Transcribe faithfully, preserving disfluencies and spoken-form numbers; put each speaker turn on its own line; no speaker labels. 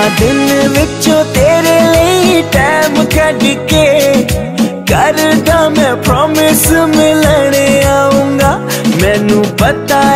दिन विचों तेरे लिए टाइम कढ के करदा मैं प्रॉमिस मिलने आऊंगा। मैनू पता